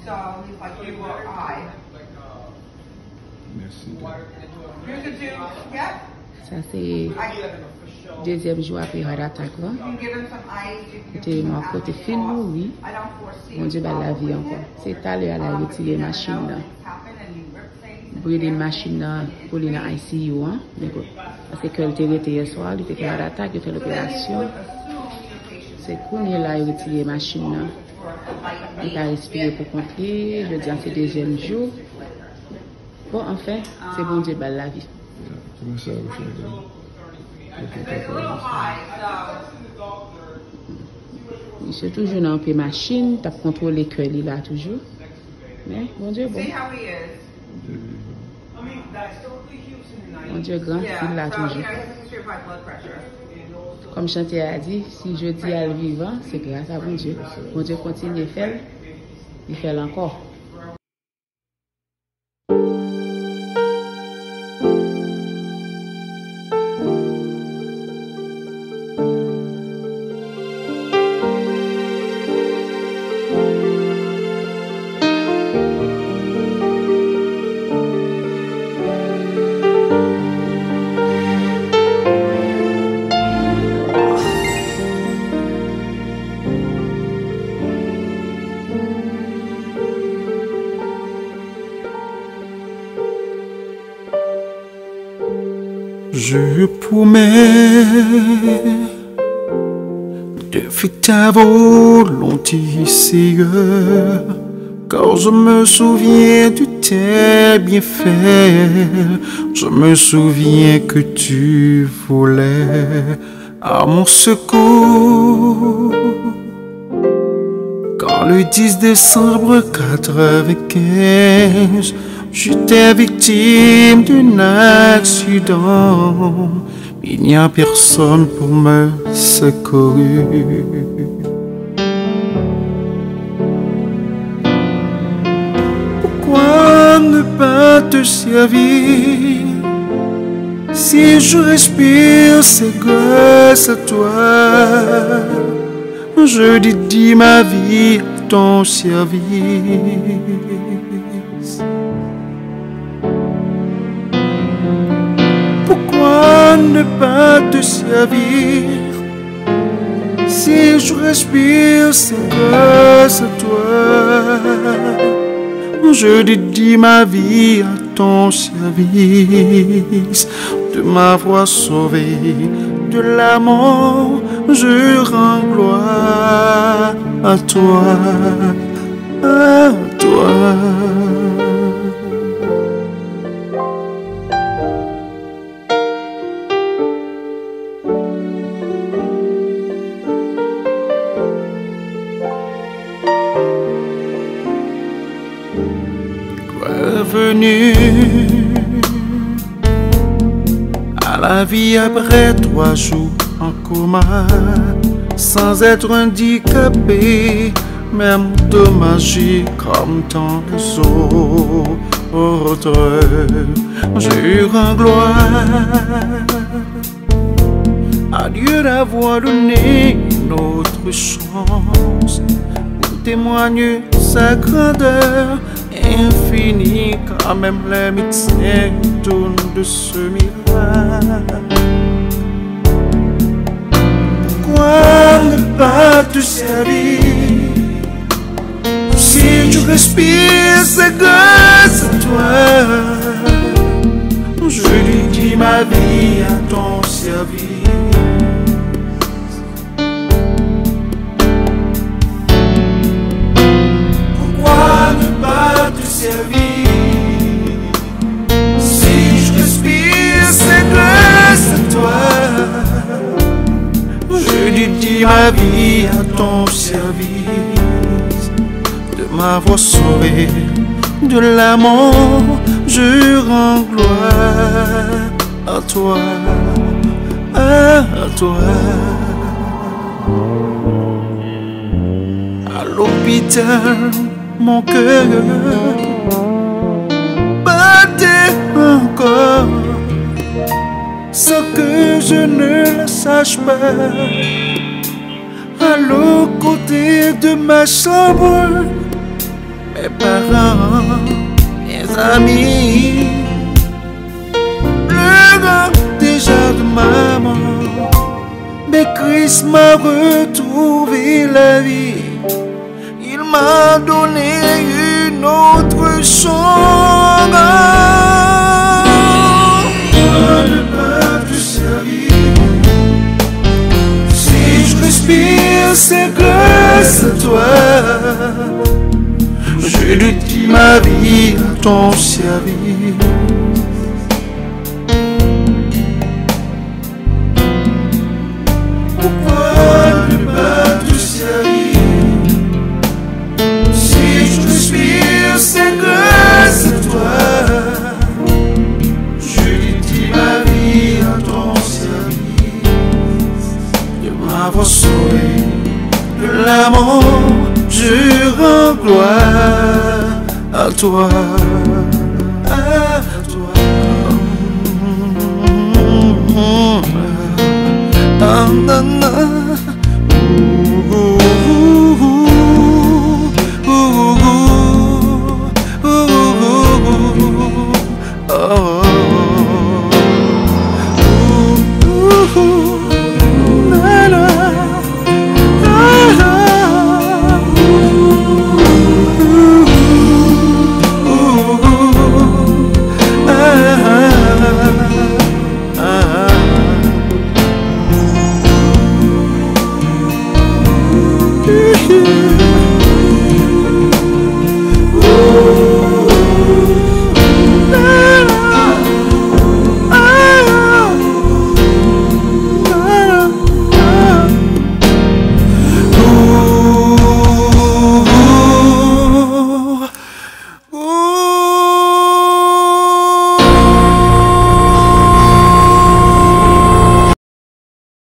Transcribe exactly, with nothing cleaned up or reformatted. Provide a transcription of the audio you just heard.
Merci. Ça c'est deuxième jour après l'attaque. C'était mon côté film, oui. Mon Dieu, la vie encore. C'est à l'heure à retirer la machine. Brûler la machine pour les I C U. Parce que elle était arrêtée hier soir, elle était fait l'attaque, elle fait l'opération. C'est qu'on est là à retirer la machine. Il a respiré pour compter. Je dis c'est deuxième jour. Bon, enfin, c'est bon Dieu, la vie. Comment ça, vous faites? Il se toujours dans une machine, tu as contrôlé le cœur là toujours. Mais bon Dieu, bon. Mon Dieu, grand, il l'a toujours. Comme Chantier a dit, si je dis à le vivant, c'est grâce à mon Dieu. Mon Dieu continue à faire, il fait encore. Je promets de faire ta volonté, Seigneur, car je me souviens de tes bienfaits. Je me souviens que tu volais à mon secours. Quand le dix décembre quatre-vingt-quinze, j'étais victime d'un accident, il n'y a personne pour me secourir. Pourquoi ne pas te servir? Si je respire, c'est grâce à toi. Je dédie ma vie à ton service. Pourquoi ne pas te servir? Si je respire, c'est grâce à toi. Je dédie ma vie à ton service. De m'avoir sauvé de la mort, je rends gloire à toi, à toi. Revenu à la vie après trois jours en coma, sans être handicapé, même endommagé comme tant les autres. Je rends gloire à Dieu d'avoir donné une autre chance pour témoigner sa grandeur infinie, quand même les médecins tournent de ce miracle. Pourquoi ne pas te servir? Si tu respires, c'est grâce à toi. Je dédie ma vie à ton service. Si je respire, c'est grâce à toi. Je dédie ma vie à ton service. De m'avoir sauvé de la mort, je rends gloire à toi, à toi. À l'hôpital, mon cœur battait encore, sans que je ne le sache pas. À l'autre côté de ma chambre, mes parents, mes amis, le gars déjà de maman. Mais Christ m'a retrouvé la vie. Il m'a donné une autre chance. Ne pas te servir. Si je respire, c'est grâce à toi. Je dédie ma vie à ton service. C'est grâce à toi. Je dédie ma vie à ton service. De m'avoir sauvé de la mort, je rends gloire à toi. À toi. Ah, ah, ah.